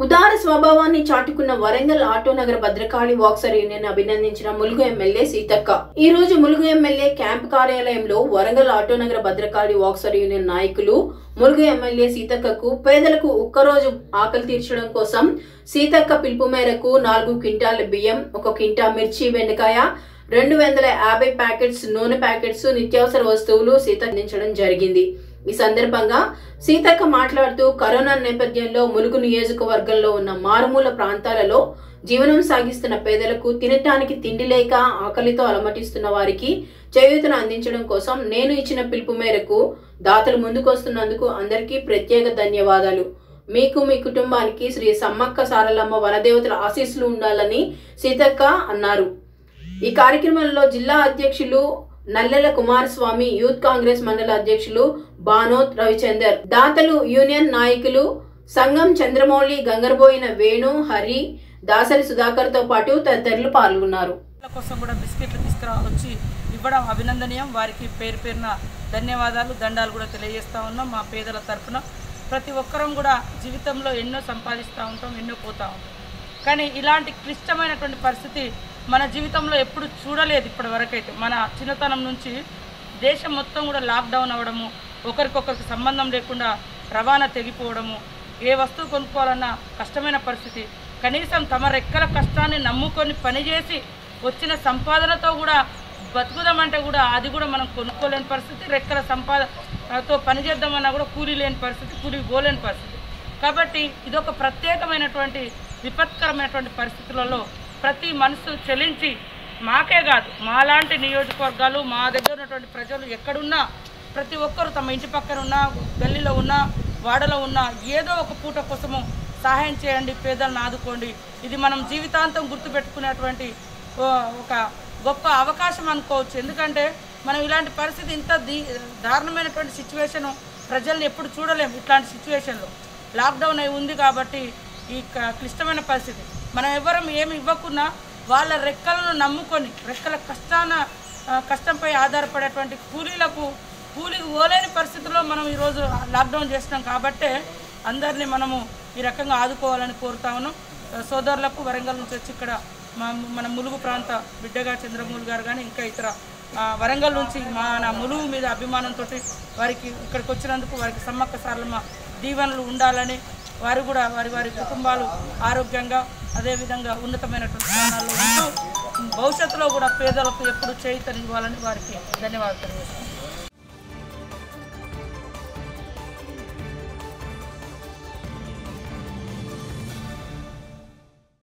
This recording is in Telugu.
ఉదార స్వభావాన్ని చాటుకున్న వరంగల్ ఆటోనగర్ భద్రకాళి వాక్సర్ యూనియన్ అభినందించిన ములుగు ఎమ్మెల్యే సీతక్క. ఈ రోజు ములుగు ఎమ్మెల్యే క్యాంప్ కార్యాలయంలో వరంగల్ ఆటోనగర్ భద్రకాళి వాక్సర్ యూనియన్ నాయకులు ములుగు ఎమ్మెల్యే సీతక్కకు పేదలకు ఒక్కరోజు ఆకలి తీర్చడం కోసం సీతక్క పిలుపు మేరకు 4 క్వింటాల బియ్యం, 1 క్వింటా మిర్చి, బెండకాయ, 250 ప్యాకెట్స్ నూనె ప్యాకెట్స్, నిత్యావసర వస్తువులు సీతక్క అందించడం జరిగింది. ఈ సందర్భంగా సీతక్క మాట్లాడుతూ కరోనా నేపథ్యంలో ములుగు నియోజకవర్గంలో ఉన్న మారుమూల ప్రాంతాలలో జీవనం సాగిస్తున్న పేదలకు తినటానికి తిండి లేక ఆకలితో అలమటిస్తున్న వారికి చేయూతను అందించడం కోసం నేను ఇచ్చిన పిలుపు మేరకు దాతలు ముందుకొస్తున్నందుకు అందరికీ ప్రత్యేక ధన్యవాదాలు. మీకు మీ కుటుంబానికి శ్రీ సమ్మక్క సారలమ్మ వనదేవతల ఆశీస్సులు ఉండాలని సీతక్క అన్నారు. ఈ కార్యక్రమంలో జిల్లా అధ్యక్షులు నల్లెల కుమారస్వామి, యూత్ కాంగ్రెస్ మండల అధ్యక్షులు బానోత్ రవిచందర్, దాతలు యూనియన్ నాయకులు సంగం చంద్రమౌళి, గంగరబోయిన వేణు, హరి, దాసరి సుధాకర్ తో పాటు తదితరులు పాల్గొన్నారు. కోసం కూడా బిస్కెట్లు తీసుకురావచ్చి ఇవ్వడం అభినందనీయం. వారికి పేరు పేరున ధన్యవాదాలు, దండాలు కూడా తెలియజేస్తా ఉన్నాం. మా పేదల తరఫున ప్రతి ఒక్కరం కూడా జీవితంలో ఎన్నో సంపాదిస్తూ ఉంటాం, ఎన్నో పోతూ ఉంటాం. కానీ ఇలాంటి క్లిష్టమైనటువంటి పరిస్థితి మన జీవితంలో ఎప్పుడు చూడలేదు ఇప్పటి వరకైతే. మన చిన్నతనం నుంచి దేశం మొత్తం కూడా లాక్డౌన్ అవ్వడము, ఒకరికొకరికి సంబంధం లేకుండా రవాణా తెగిపోవడము, ఏ వస్తువు కొనుక్కోవాలన్నా కష్టమైన పరిస్థితి. కనీసం తమ రెక్కల కష్టాన్ని నమ్ముకొని పనిచేసి వచ్చిన సంపాదనతో కూడా బతుకుదామంటే కూడా అది కూడా మనం కొనుక్కోలేని పరిస్థితి. రెక్కల సంపాదనతో పనిచేద్దామన్నా కూడా కూలీ లేని పరిస్థితి, కూలీకి పోలేని పరిస్థితి. కాబట్టి ఇదొక ప్రత్యేకమైనటువంటి విపత్కరమైనటువంటి పరిస్థితులలో ప్రతి మనసు చెలించి మాకే కాదు, మాలాంటి నియోజకవర్గాలు, మా దగ్గర ఉన్నటువంటి ప్రజలు ఎక్కడున్నా ప్రతి ఒక్కరు తమ ఇంటి పక్కన ఉన్న, గల్లీలో ఉన్న, వాడలో ఉన్న ఏదో ఒక పూట కోసము సహాయం చేయండి, పేదలను ఆదుకోండి. ఇది మనం జీవితాంతం గుర్తుపెట్టుకునేటువంటి ఒక గొప్ప అవకాశం అనుకోవచ్చు. ఎందుకంటే మనం ఇలాంటి పరిస్థితి, ఇంత దారుణమైనటువంటి సిచ్యువేషను ప్రజల్ని ఎప్పుడు చూడలేము. ఇట్లాంటి సిచ్యువేషన్లో లాక్డౌన్ అయి ఉంది కాబట్టి ఈ క్లిష్టమైన పరిస్థితి మనం ఎవరం ఏమి ఇవ్వకున్నా వాళ్ళ రెక్కలను నమ్ముకొని, రెక్కల కష్టంపై ఆధారపడేటువంటి కూలీకి పోలేని పరిస్థితుల్లో మనం ఈరోజు లాక్డౌన్ చేస్తున్నాం. కాబట్టే అందరినీ మనము ఈ రకంగా ఆదుకోవాలని కోరుతా ఉన్నాం. సోదరులకు వరంగల్ నుంచి వచ్చి ఇక్కడ మన ములుగు ప్రాంత బిడ్డగా చంద్రమౌళి గారు కానీ ఇంకా ఇతర వరంగల్ నుంచి మన ములుగు మీద అభిమానంతో వారికి ఇక్కడికి వచ్చినందుకు వారికి సమ్మక్క సారలమ్మ దీవెనలు ఉండాలని, వారు కూడా వారి కుటుంబాలు ఆరోగ్యంగా అదేవిధంగా ఉన్నతమైనటువంటి స్థానాల్లో ఉంటూ భవిష్యత్తులో కూడా పేదలకు ఎప్పుడు చేయూతనివ్వాలని వారికి ధన్యవాదాలు తెలియజేస్తాను.